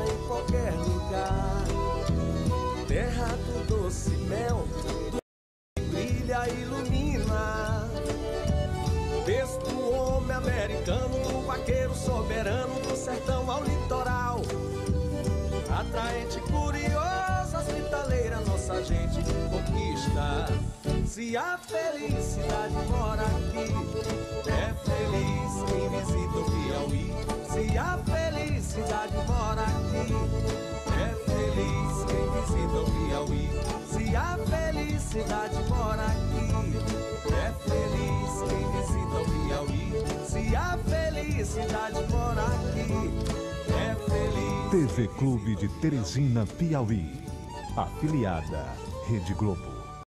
em qualquer lugar. Terra do doce mel, brilha e ilumina. Texto do homem americano, do vaqueiro soberano, do sertão ao litoral. Atraente, curioso, as britaleiras nossa gente conquista. Se a felicidade mora aqui, é feliz quem visita o Piauí. Se a felicidade mora aqui, é feliz quem visita o Piauí. Se a felicidade mora aqui, é feliz quem visita o Piauí. Se a felicidade mora aqui, é feliz. TV Clube de Teresina, Piauí. Afiliada Rede Globo.